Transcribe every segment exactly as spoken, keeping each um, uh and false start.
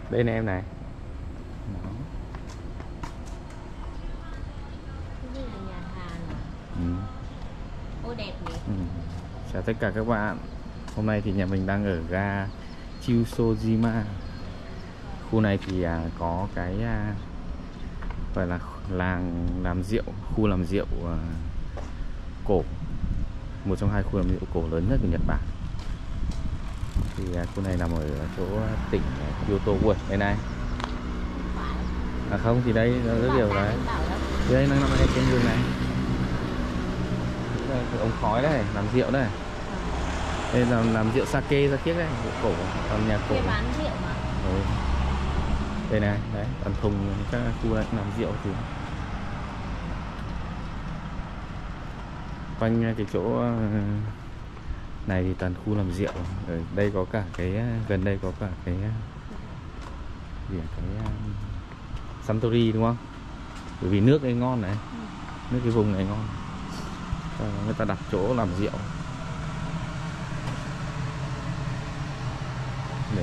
Đây này em này. Đó. Cái gì là nhà hàng à? Ừ. Ôi đẹp nhỉ. Ừ. Chào tất cả các bạn. Hôm nay thì nhà mình đang ở ga Chusojima. Khu này thì à, có cái à, gọi là làng làm rượu, khu làm rượu à, cổ, một trong hai khu làm rượu cổ lớn nhất của Nhật Bản. Thì à, khu này nằm ở chỗ tỉnh Kyoto. Ui, đây này. À không thì đây rất nhiều đấy. Thì đây đang nằm ở trên đường này. Đây, ống khói đây, làm rượu đây. Đây là làm rượu sake ra kiếc đây, rượu cổ, còn nhà cổ. Bán rượu mà. Ừ. Đây này, đấy, toàn thùng các khu này làm rượu thì quanh cái chỗ này thì toàn khu làm rượu. Ở đây có cả cái, gần đây có cả cái gì cái Suntory đúng không? Bởi vì nước đây ngon này, nước cái vùng này ngon, người ta đặt chỗ làm rượu. Để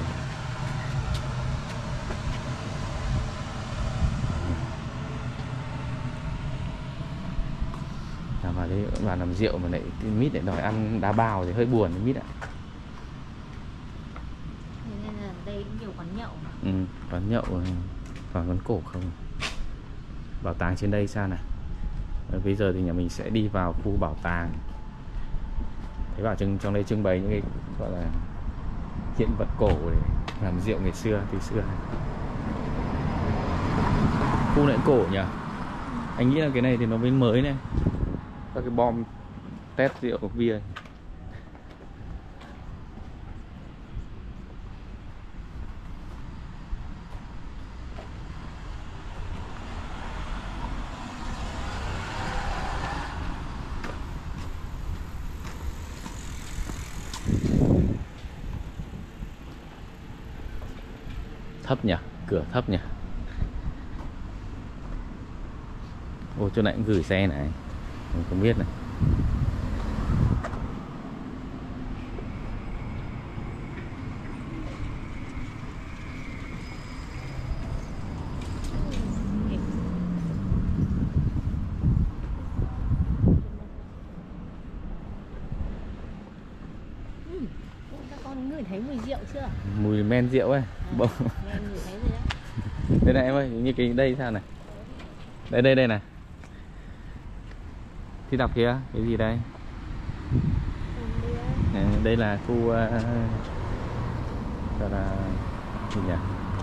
vào đấy vào làm rượu mà lại mít lại đòi ăn đá bào thì hơi buồn đấy mít ạ. Nên là đây cũng nhiều quán nhậu mà. Ừ, quán nhậu và quán cổ không. Bảo tàng trên đây sao này. Bây giờ thì nhà mình sẽ đi vào khu bảo tàng. Thấy bảo trong, trong đây trưng bày những cái gọi là hiện vật cổ để làm rượu ngày xưa, từ xưa này. Khu này cổ nhỉ. Anh nghĩ là cái này thì nó mới mới này. Các cái bom test rượu bia. Thấp nhỉ, cửa thấp nhỉ. Ô, chỗ này cũng gửi xe này, mình không biết này. Ừ, các con ngửi thấy mùi rượu chưa? Mùi men rượu ấy. À, nghe ngửi thấy rồi đó. Đây này em ơi, như cái đây sao này. Đây đây đây này. Thì đọc kìa, cái gì đây? À, đây là khu uh, gọi là gì nhỉ?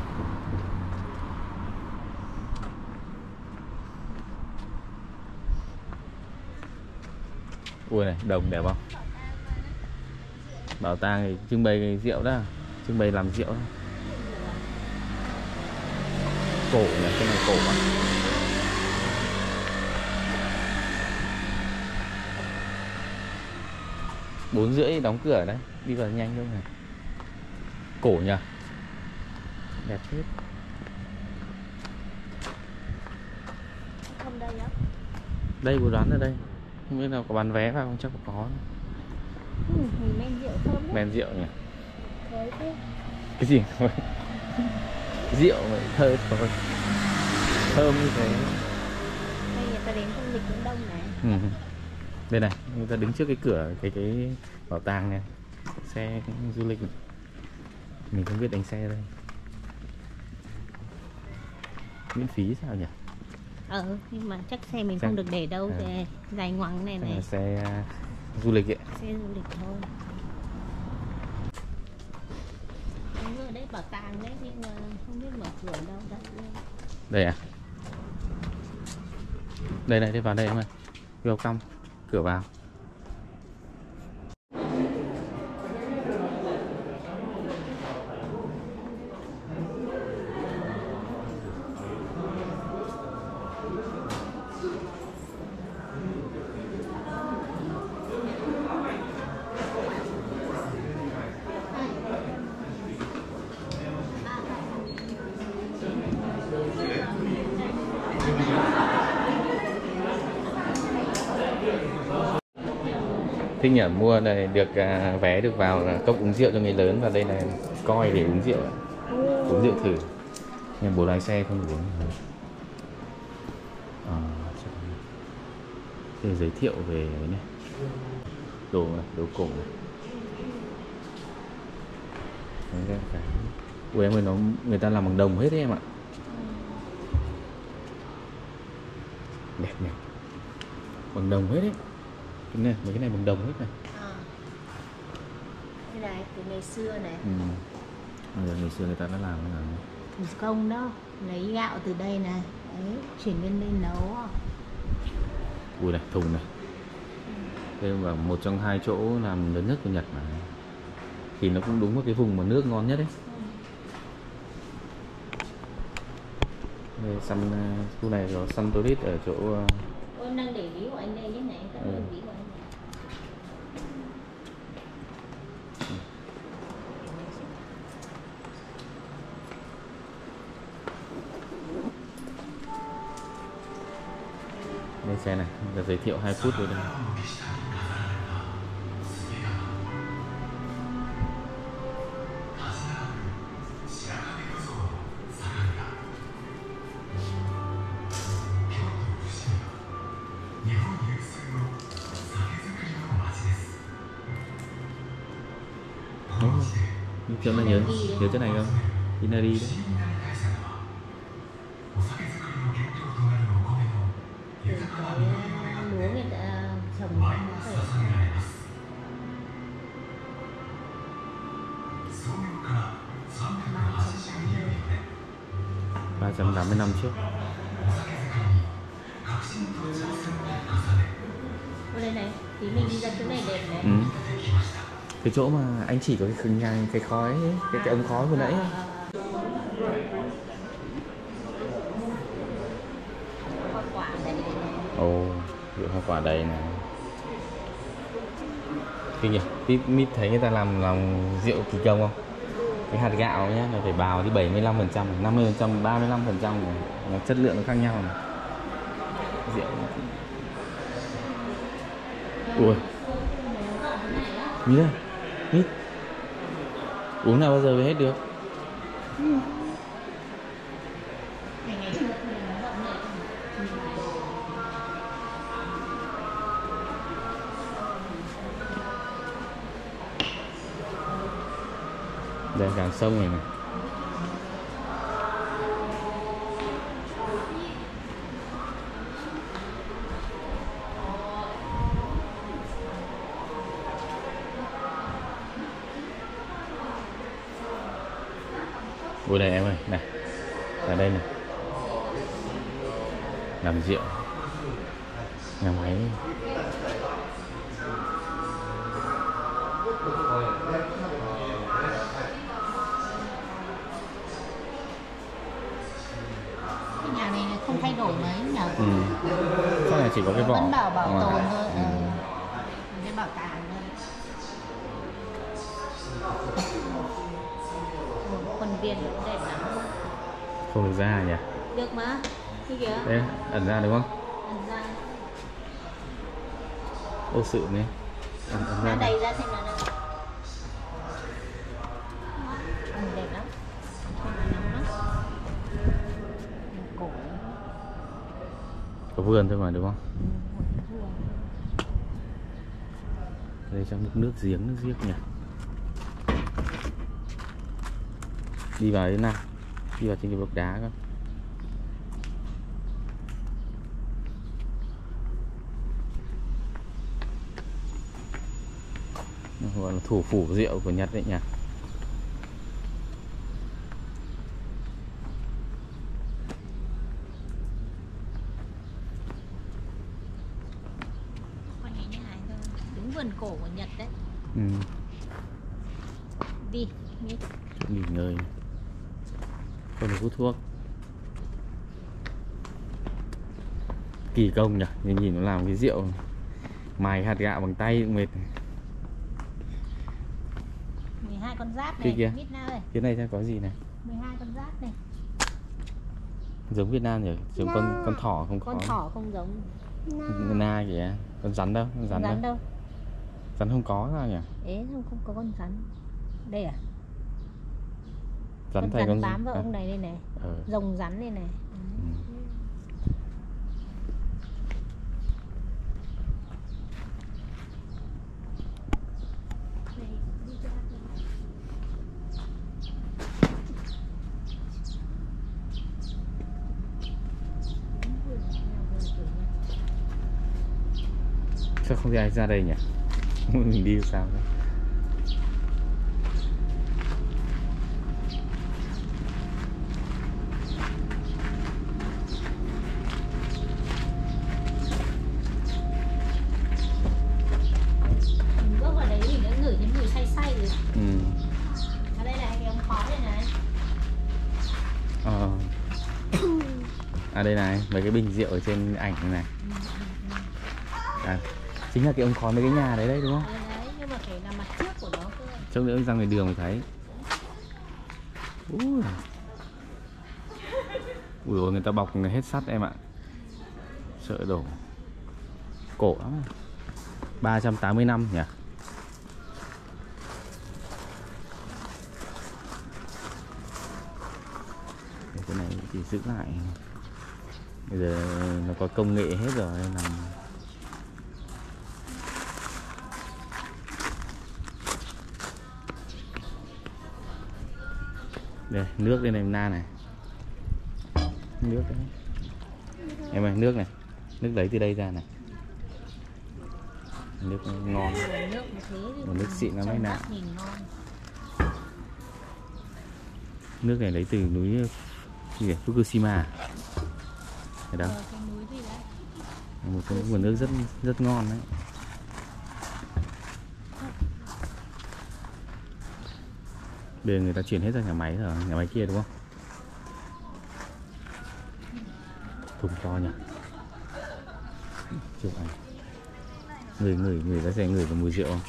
Ui này, đồng đẹp không? Bảo tàng thì trưng bày rượu đó, trưng bày làm rượu đó. Cổ nhỉ, cái này cổ à? Bốn rưỡi đóng cửa đấy, đi vào nhanh không này. Cổ nhỉ, đẹp hết. Không đây á? Đây vừa đoán ở đây, không biết nào có bán vé vào không, chắc có. Ừ, men rượu thơm đấy. Men rượu nhỉ. Thế thế. Cái gì thôi. Rượu mà thơm thôi, thơm như thế. Đây người ta đến du lịch cũng đông này. Ừ. Đây này, người ta đứng trước cái cửa cái cái bảo tàng này, xe du lịch này. Mình không biết đánh xe đây. Miễn phí sao nhỉ? Ờ, nhưng mà chắc xe mình Chắc... không được để đâu, à. Xe dài ngoằng này này. Xe uh, du lịch ấy. Xe du lịch thôi. Ở đây bảo tàng đấy nhưng mà không biết mở cửa đâu đấy. Đây à? Đây này, đi vào đây em ơi. Welcome, cửa vào. Thích nhỉ, mua này được à, vé được vào cốc uống rượu cho người lớn, và đây là coi để uống rượu. Ừ, uống rượu thử. Nhưng bố lái xe không uống. À, để giới thiệu về cái này. Đồ này, đồ cổ này. Đấy, cái... Ui em ơi, nó người ta làm bằng đồng hết đấy em ạ. Đẹp nhỉ. Bằng đồng hết đấy. Cái này, mấy cái này bằng đồng hết này. À. Cái này từ ngày xưa này. Ừ. Bây giờ ngày xưa người ta đã làm cái này. Thủ công đó, lấy gạo từ đây này, đấy, chuyển lên đây nấu. Ui này, thùng này. Đây là một trong hai chỗ làm lớn nhất của Nhật mà. Thì nó cũng đúng một cái vùng mà nước ngon nhất đấy. Đây, Sun, khu này có Sun Tourist ở chỗ. Ôi, em đang để ví của anh đây nhé này, các Ừ. ví của anh này. Đây xe này, đã giới thiệu hai phút rồi đây. Ồ, chỗ này nhớ, nhớ chỗ này không? Inari đấy. Từ cái lúa người ta trồng nó phải ba trăm tám mươi năm trước. Ở đây này, tí mình đi ra chỗ này đẹp này. Ừ. Cái chỗ mà anh chỉ có cái nhà cái khói ấy, cái cái ống khói vừa nãy ấy. Hoa quả đây này. Ồ, rượu hoa quả đầy này. Kinh nhỉ? Tí mít thấy người ta làm làm rượu kỳ công không? Cái hạt gạo nhá, nó phải bào đi bảy mươi lăm phần trăm, năm mươi phần trăm, ba mươi lăm phần trăm, nó chất lượng nó khác nhau này. Rượu. Ui. Mít đây. Mít. Uống nào bao giờ mới hết được. Đây càng sông này này. Ui đây em ơi, này. Ở đây này. Làm rượu. Nhà máy. Cái nhà này không thay đổi mấy nhỉ? Ừ. Chắc là chỉ có cái vỏ. Vẫn bảo bảo Ngoài. tồn thôi. Ừ. Ừ. Cái bảo tàng thôi. Khuôn viên cũng đẹp lắm. Không được ra nhỉ? Được mà. Cái kìa. Đây, ẩn ra đúng không? Ẩn ra. Ô sự này. Ẩn, ẩn ra Ra này. đây ra xem nào nào. Ừ, đẹp lắm. Không phải nóng lắm. Cổ. Có vườn thôi mà đúng không? Ừ, vườn. Đây trong nước nước giếng, nước giếng nhỉ? Đi vào đến nào? Đi vào trên cái bậc đá coi. Nó gọi là thủ phủ rượu của Nhật đấy nhỉ? Quanh này như này thôi. Đúng vườn cổ của Nhật đấy. Ừ. Đi, đi. Chỗ nghỉ ngơi. Không được hút thuốc. Kỳ công nhỉ? Nhìn nhìn nó làm cái rượu mài hạt gạo bằng tay cũng mệt. mười hai con giáp Kia này, kìa. Việt Nam ơi. Cái này xem có gì này? mười hai con giáp này. Giống Việt Nam nhỉ? Giống Na. con con thỏ không có. Con thỏ không giống. Na, na kìa. Con rắn đâu? Con rắn, Rắn đâu? đâu? Rắn không có sao nhỉ? Ế không, không có con rắn. Đây à? Rắn thành rắn con bám vào à. ông này đây này, Ờ. rồng rắn đây này. Ừ. Sao không ai ra đây nhỉ? Mình đi sao đấy? Mình bước vào đấy mình đã ngửi thấy mùi say say rồi. Ừ. Ở đây này, cái ống khói đây này. Ờ. À đây này, mấy cái bình rượu ở trên ảnh này này. À, chính là cái ống khói mấy cái nhà đấy đấy đúng không? Đấy, đấy, nhưng mà phải là mặt trước của nó cơ. Chút nữa ra ngoài đường mới thấy. Ui. Ui ôi, người ta bọc hết sắt em ạ. Sợ đổ. Cổ lắm. ba trăm tám mươi năm nhỉ? Cái này chỉ giữ lại. Bây giờ nó có công nghệ hết rồi nên là đây, nước đây này na này. Nước đấy. Em ơi, nước này. Nước lấy từ đây ra này. Nước ngon. Nước như thế thì Một nước xịn lắm đấy nè. nhìn ngon. Nước này lấy từ núi gì nhỉ? Fukushima. Đấy đó. Ờ, cái núi gì đấy? Một cái nguồn nước rất rất ngon đấy. Bây giờ người ta chuyển hết ra nhà máy rồi, nhà máy kia đúng không? Thùng to nhỉ? Chụp ảnh. Người người người ta sẽ ngửi vào mùi rượu không?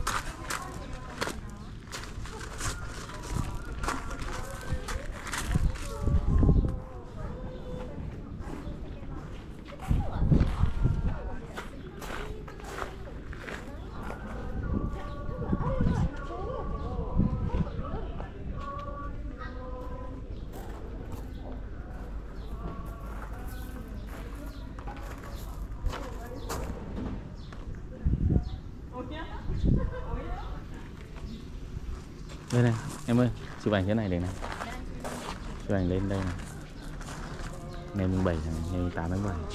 Đây này, em ơi, chụp ảnh cái này để này. Chụp ảnh lên đây này. Ngày mùng bảy tháng, ngày tám tháng bảy.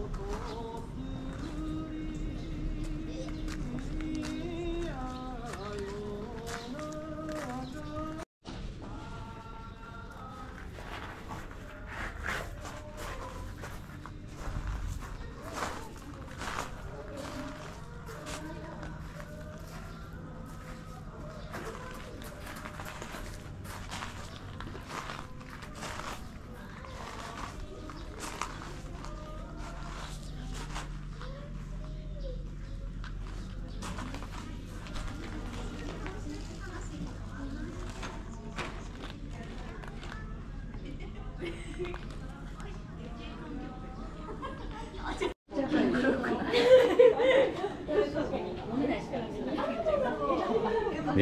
Đi.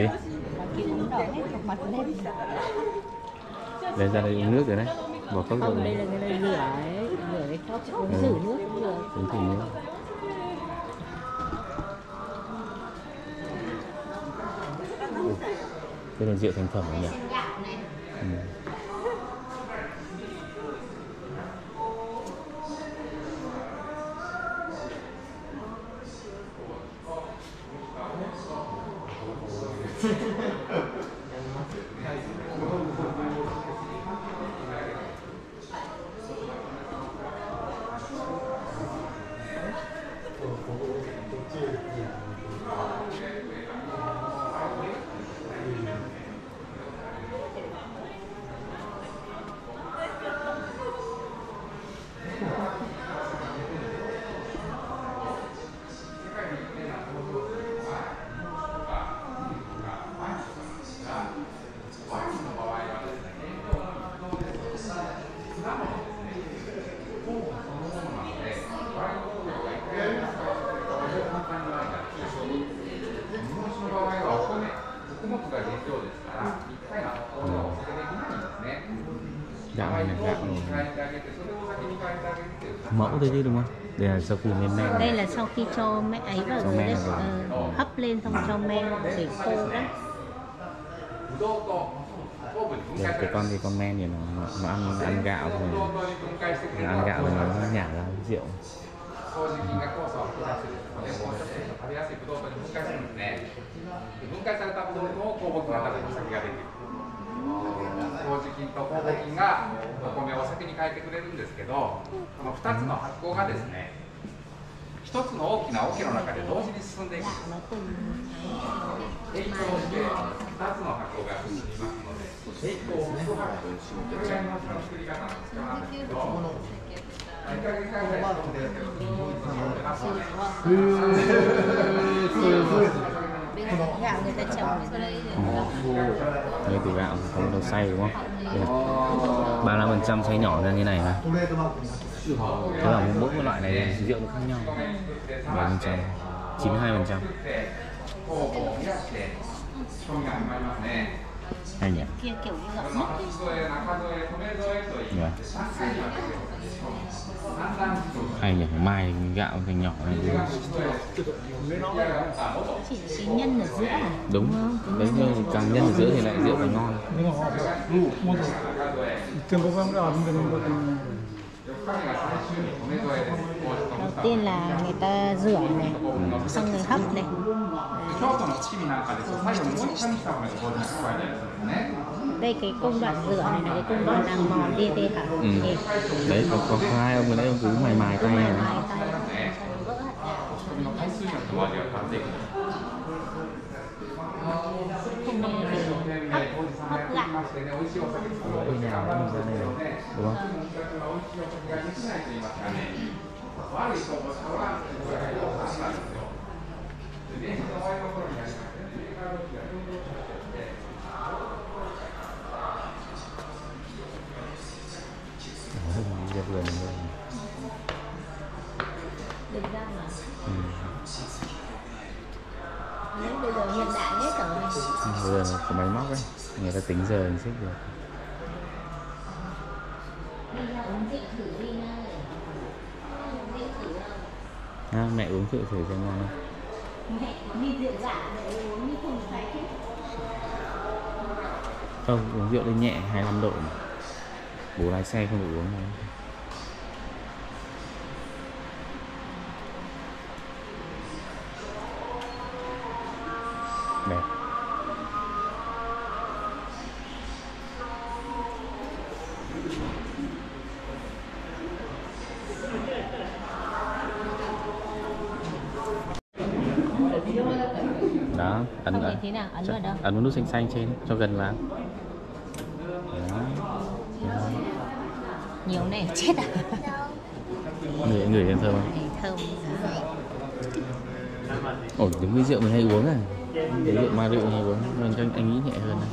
Lên ra đây uống nước rồi đấy. Bỏ cốc Không, rồi. đây là cái đây rửa ấy, rửa cái cốc uống Ừ. thử nước cũng được. Uống thử nước. Đây là rượu thành phẩm rồi nhỉ? Ừ. Gạo này là gạo mẫu thôi chứ đúng không? Đây là sau khi lên men. Đây là sau khi cho mẹ ấy vào Cho rồi men đấy, vào rồi. ờ, hấp lên xong cho men để khô đấy. Đây, cái con thì con men thì nó, nó, nó ăn ăn gạo thì nó ăn gạo thì nó nhả ra rượu. 麹菌が酵素を出してですね、もう一つの食べやすいブドウ糖に分解するんですね。で分解されたブドウ糖を酵母菌が食べてお酒ができる。麹菌と酵母菌がお米をお酒に変えてくれるんですけど、このふたつの発酵がですね、ひとつの大きな桶の中で同時に進んでいくんです。並行してふたつの発酵が進みますので、並行複発酵、これが今の作り方の特徴なんですけど、いっかげつかんぐらい進んでるんですけど、 Gạo người ta trồng ở đây. Đây từ gạo không đâu xay đúng không? ba mươi lăm phần trăm xay nhỏ ra như này này. Thế là mỗi một loại này rượu nó khác nhau. bảy phần trăm, chín mươi hai phần trăm. Hay nhỉ? Kia kiểu như gạo mứt ấy. Yeah. Hay nhỉ, mai gạo thành nhỏ này đúng. Chỉ, chỉ nhân ở giữa à? Đúng, đấy nhưng càng nhân ở giữa thì lại rượu càng ngon. Đầu tiên là người ta rửa này, Ừ. xong rồi hấp này. 京都の七味なんかですと最後にもう一回にした方が麹が加えたりするんですね。 Đây cái công đoạn rửa này là cái công đoạn làm mòn đi đi hả? Ừ. Thì Đấy có có hai ông ở đấy ông cứ mài mài tay này. mài tay cho nó vỡ hạt gạo. 仕込みの回数によっても味が変わっていくんです。 Không nên để hấp, hấp gạo. 美味しいお酒作ろうとして頑張るんですけどね。 Đúng không? 美味しいお酒ができないと言いますかね。悪いところはこれがよくあったんですよ。で、電車の終わりの頃にありましてね、メーカー同士が共同出して、 Ra vườn luôn. Được ra mà. Ừ. Đấy, bây giờ hiện đại hết rồi. Bây giờ có máy móc ấy, người ta tính giờ hình xích được. Đi ra uống rượu thử đi ngay. Uống rượu thử không? À, mẹ uống rượu thử xem ngon. Mẹ đi rượu gạo mẹ uống như không say hết. Không, uống rượu lên nhẹ hai mươi lăm độ mà. Bố lái xe không được uống đâu. Đẹp. Đó, ấn Không ấn. thấy thế nào? Ấn vào đâu? Ấn vào nút xanh xanh trên cho gần vào. Đó. Nhiều này chết à? Người người lên thơm không? Này thơm. Ồ, đúng cái rượu mình hay uống à? Cái rượu ma rượu hay uống, mình cho anh nghĩ nhẹ hơn này.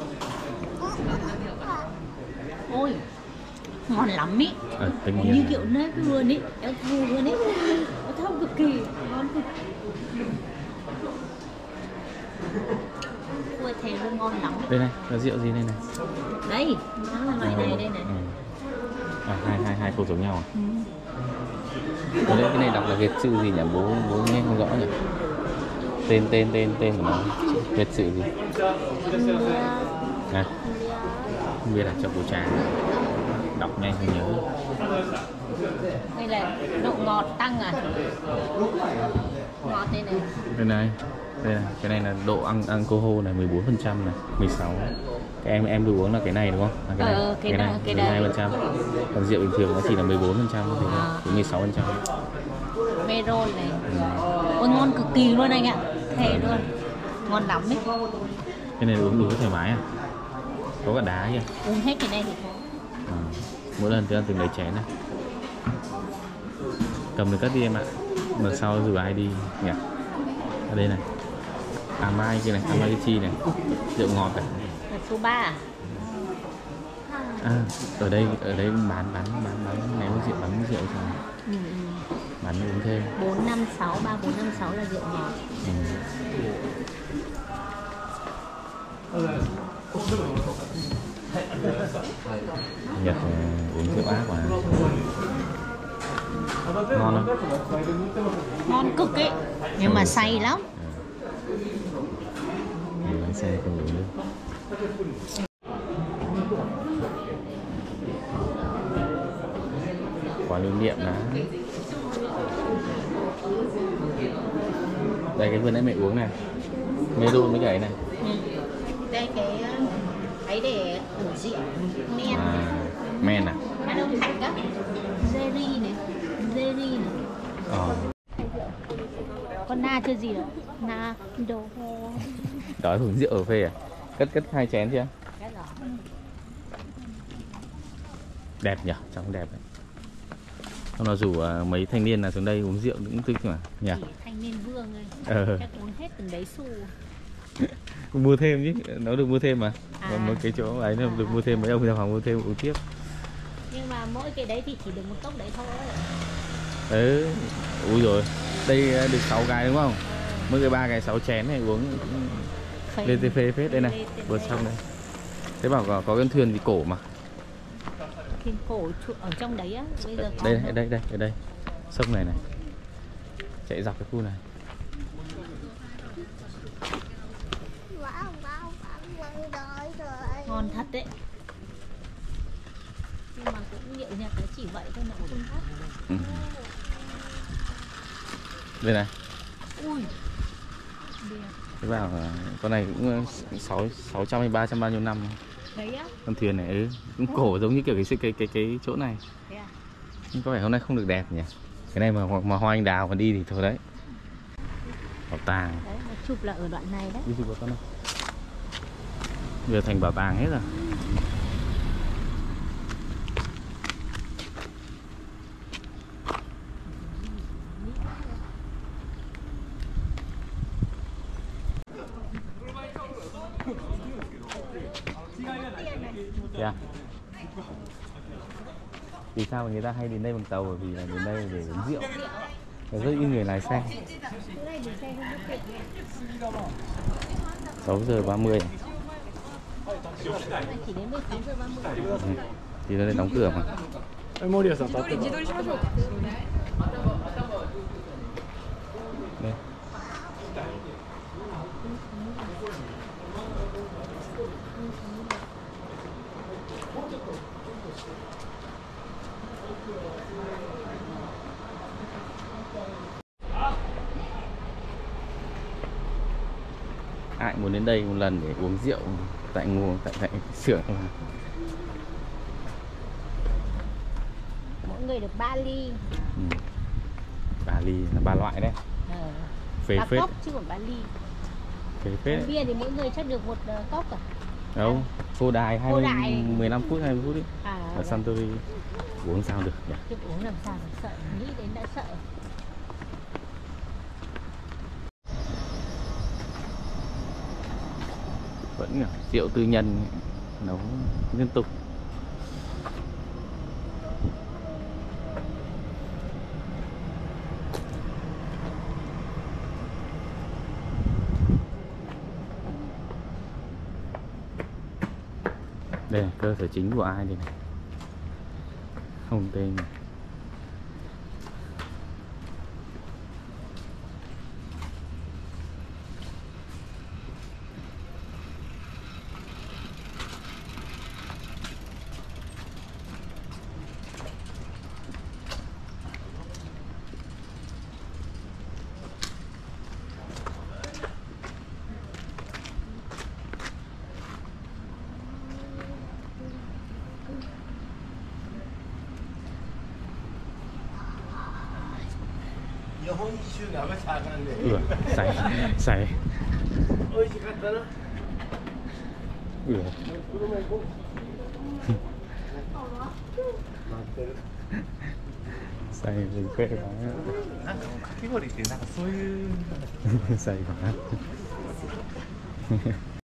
Ôi, ngon lắm ý. Ờ, tất Như nhiên. kiểu nếp luôn ý, em thơm luôn ý. Nó thơm cực kỳ, ngon cực. Ui, thèm luôn, ngon lắm. Đây này, có rượu gì đây này? Đây, nó là loại này đây này. Ừ. À, hai hai hai cô giống nhau à? Ừ. Ở đây cái này đọc là Việt sự gì nhỉ? Bố bố nghe không rõ nhỉ? Tên tên tên tên của nó Việt sự gì? À, không biết là cho bố trà. Đọc ngay không nhớ. Đây là độ ngọt tăng à? Ngọt đây này. Đây này, đây này, cái này là độ ăn alcohol này mười bốn phần trăm này, mười sáu. Cái em em được uống là cái này đúng không? À, cái này, Ờ, cái cái đó, này cái mười hai đấy. phần trăm. Còn rượu bình thường nó chỉ là mười bốn phần trăm thôi, À. mười sáu phần trăm. Merol này. Ôi ngon cực kỳ luôn anh ạ. Thề luôn. Ngon lắm ấy. Cái này uống đủ thoải mái à? Có cả đá kìa. Uống hết cái này thì À, mỗi lần tôi ăn từng đấy chén này. Cầm được cất đi em ạ. Lần sau rủ ai đi nhỉ? Ở đây này. À mai kia này, Amarichi này. Rượu ngọt cả. là số ba à? À, ở đây ở đây bán bán bán bán nếu rượu bán rượu thì Ừ, ừ. bán uống thêm. bốn năm sáu, ba bốn năm sáu là rượu ngọt. Ừ. Nhật uống rượu ác mà. Ngon không? Ngon cực ấy, nhưng mà say lắm. Người lái xe không uống nước. Quán lưu niệm đó. Đây cái vừa nãy mẹ uống này, mê đun với cái này. Ừ. Đây cái ấy để ủ rượu, men. À, men à? Ăn đông thạch á, Jerry này, Jerry này. Ờ. Con na chơi gì đó? Na đồ. Đói uống rượu ở phê à? Cất cất hai chén chưa? Cái đó. Đẹp nhỉ, trông đẹp đấy. Hôm nào rủ uh, mấy thanh niên là xuống đây uống rượu cũng thích mà nhỉ? Chỉ thanh niên vương ơi. Ờ. Chắc uống hết từng đấy xu. Mua thêm chứ, nó được mua thêm mà. À. Còn một cái chỗ ấy nó được mua thêm, mấy ông ra phòng mua thêm uống tiếp. Nhưng mà mỗi cái đấy thì chỉ được một cốc đấy thôi. Ừ, ui rồi, đây được sáu cái đúng không? Mỗi cái ba cái sáu chén này uống Phê. lên phê phết đây này, vừa xong đây. Thế bảo có, có cái thuyền gì cổ mà. Thiên cổ ở trong đấy á, bây giờ có Đây, đâu. đây, đây, ở đây, sông này này, chạy dọc cái khu này. Ngon thật đấy. Nhưng mà cũng nhậu nhạt nó chỉ vậy thôi, nó cũng không thắt. Ừ. Đây này. Ui. Đẹp. Thế bảo con này cũng sáu sáu trăm hay ba trăm bao nhiêu năm. Đấy á. Con thuyền này ừ, cũng cổ giống như kiểu cái cái cái cái chỗ này. Thế à? Nhưng có vẻ hôm nay không được đẹp nhỉ. Cái này mà mà hoa anh đào mà đi thì thôi đấy. Bảo tàng. Đấy, nó chụp là ở đoạn này đấy. Đi chụp vào con này. Giờ thành bảo tàng hết rồi. Yeah. Vì sao mà người ta hay đến đây bằng tàu? Bởi vì là đến đây để uống rượu. Và rất ít người lái xe. sáu giờ ba mươi. Chỉ đến mười sáu giờ ba mươi. Ừ. Thì nó đây đóng cửa mà. Đây. Ai muốn đến đây một lần để uống rượu tại nguồn tại tại xưởng mà. Mỗi người được ba ly. Ừ. Ba ly là ba loại đấy. Ờ. Phê Ba phết. cốc chứ còn ba ly. Phê phết. Uống bia thì mỗi người chắc được một uh, cốc à? Đâu, phô đài hai Phô mươi, đài. mười lăm phút hai mươi phút đi. À. Ở Suntory uống sao được nhỉ? Chứ uống làm sao mà sợ, nghĩ đến đã sợ. Vẫn là rượu tư nhân nấu liên tục. Đây là cơ sở chính của ai đây này? Không tên. Ừ, say, say. Ừ. Say mình phê quá. Say quá.